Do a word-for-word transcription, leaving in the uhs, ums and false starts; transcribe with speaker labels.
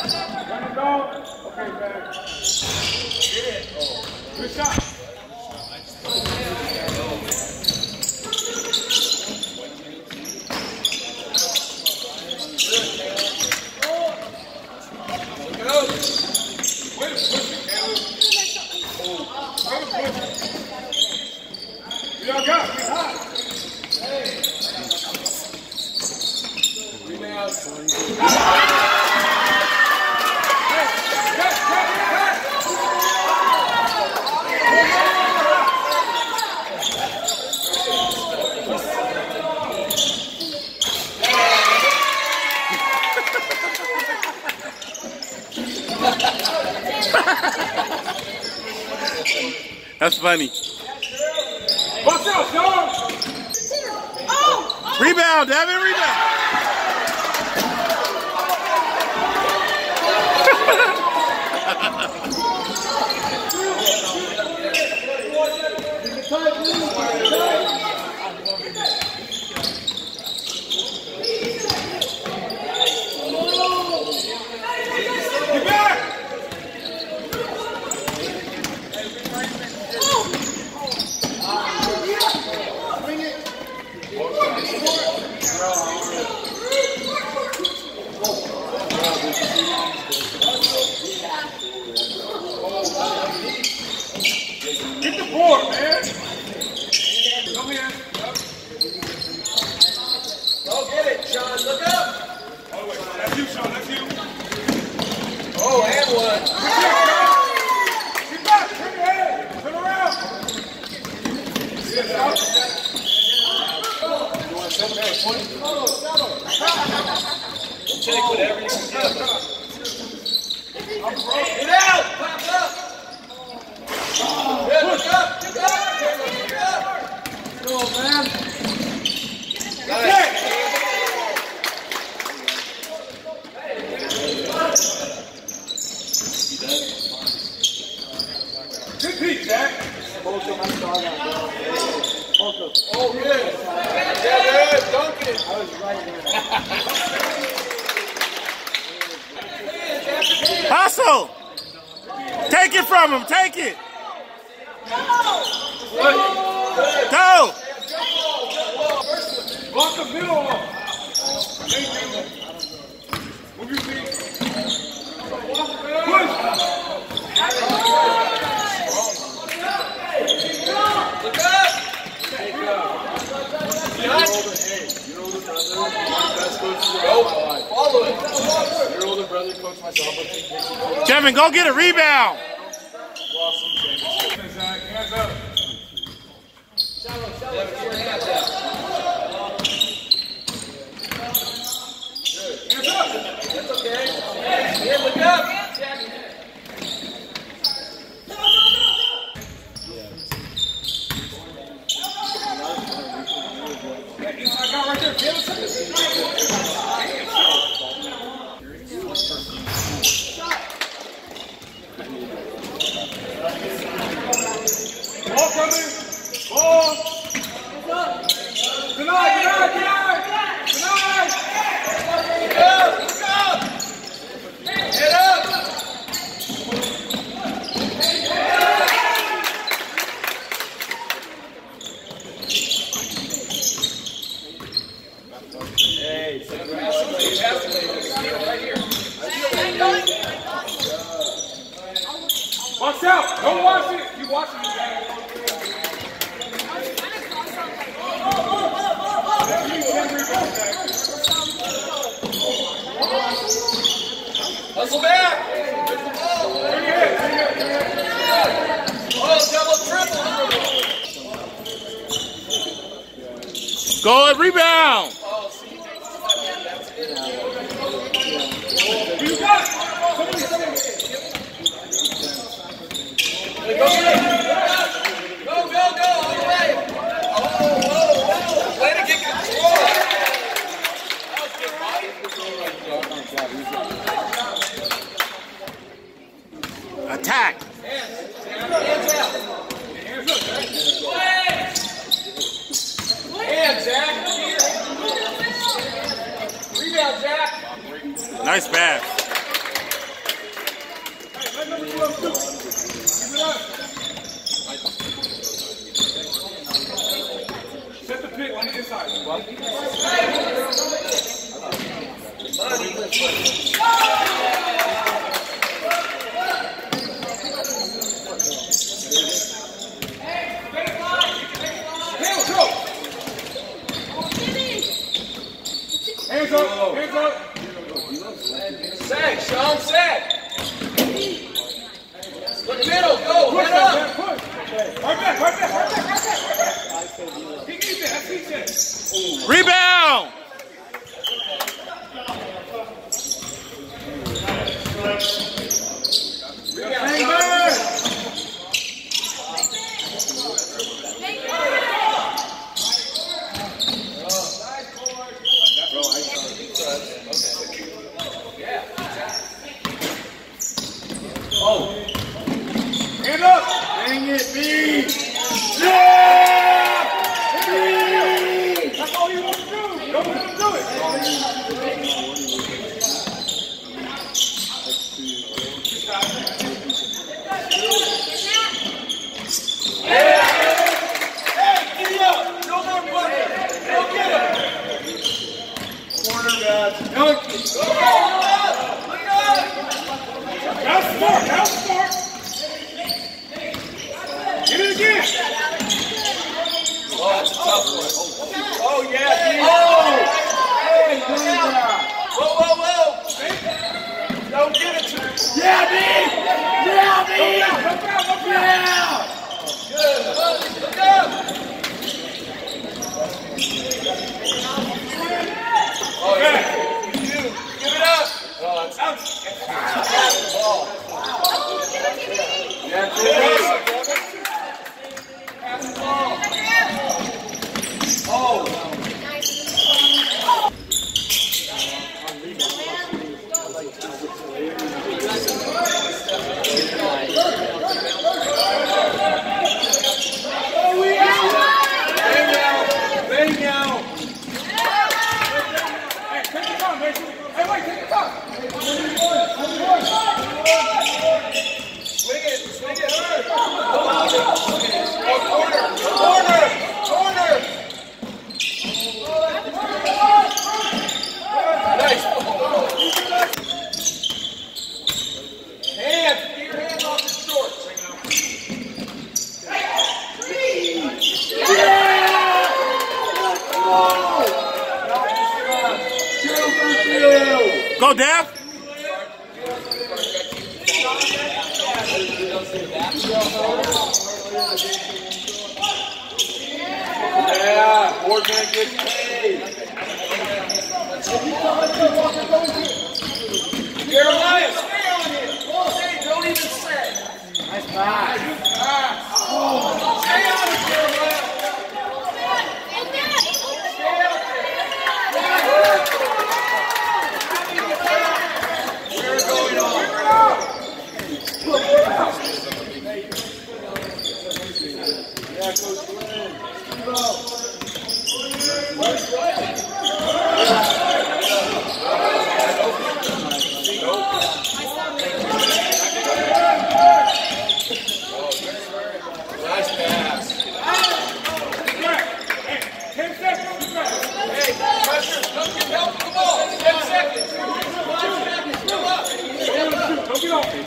Speaker 1: Good shot.
Speaker 2: That's funny.
Speaker 1: Watch out, Sean!
Speaker 2: Oh! Rebound, Devin, rebound!
Speaker 1: Get the board, man. Come here.
Speaker 3: Go get it, Sean. Look up.
Speaker 1: Oh, wait. That's you, Sean. That's you.
Speaker 3: Oh, and one.
Speaker 1: Get back. Turn your head. Turn around. Yeah, you want to set that point?
Speaker 3: Take whatever you can get. Get out. Pop up. Good, look up. Look up. Look up.
Speaker 1: Go, man.
Speaker 3: Nice.
Speaker 1: Good peek, Jack.
Speaker 3: Oh, good. Yeah, good. Dunk it.
Speaker 4: I was right there.
Speaker 2: Hustle! Take it from him, take it! Go!
Speaker 1: Block the middle off. Move your feet. Push.
Speaker 3: Look up. Follow it.
Speaker 4: Your older brother coached my softball team.
Speaker 2: Kevin, go get a rebound!
Speaker 1: Hands up.
Speaker 3: Devin, keep your hands out.
Speaker 1: Hands up.
Speaker 3: That's okay. Here, look up.
Speaker 1: That inside guy right there. Get him. Ball coming. Ball. Good night, good night, good night. Good night.
Speaker 3: Get up. Look up. Get up.
Speaker 4: Hey,
Speaker 3: Right here.
Speaker 1: Watch out. Don't watch it. You watching it, Jack.
Speaker 3: Hustle back. There's the ball.
Speaker 1: Turn your head. Turn your head. Turn your head.
Speaker 3: Oh, double, triple.
Speaker 2: Go and rebound!
Speaker 3: Oh, see, that's it.
Speaker 1: You got it. Somebody, somebody.
Speaker 3: Go get it. Go, go, go, all the way. Oh, whoa, whoa. Way to get control. That was good, buddy.
Speaker 2: Attack!
Speaker 3: Hands, hands out.
Speaker 1: Hands up, Jack.
Speaker 3: Hands, Zach. Rebound, Zach.
Speaker 2: Nice pass.
Speaker 3: Okay, Sean set. Look middle, go, head up.
Speaker 1: Right back, right back, right back, right back. He needs it, that's he said.
Speaker 2: Rebound!
Speaker 1: Hand up!
Speaker 2: Dang it, B!
Speaker 1: Yeah! That's all you want to do. Don't let him do it. Hey, get it up. No more bucket. Go get him. Corner guys. Dunk it.
Speaker 3: Go, go, look it up.
Speaker 1: Now start. Now start. Get it again.
Speaker 3: Oh, that's a tough one.
Speaker 1: Oh, yeah.
Speaker 3: Oh! Hey, look out. Whoa, whoa, whoa. Don't give it to him.
Speaker 2: Yeah, B! Yeah, B!
Speaker 1: Look out, look out, look out.
Speaker 2: Yeah!
Speaker 3: Good. Look up. Oh, yeah. You. Give it up. Oh, that's out. Ball. Yeah, good. Pass the ball. Oh.
Speaker 2: Go, Dev!
Speaker 1: Yeah, boardman gets paid.
Speaker 3: Jeremiah, stay on him. Stay, don't even say.
Speaker 2: Nice pass.
Speaker 3: Stay on him, Jeremiah. Stay out there. We're going on.
Speaker 1: Yeah, Coach Glenn.
Speaker 3: Nice pass.
Speaker 1: ten seconds.
Speaker 3: Hey, pressure. Don't get help with the ball. ten seconds. five seconds. Go up.
Speaker 1: Don't get off.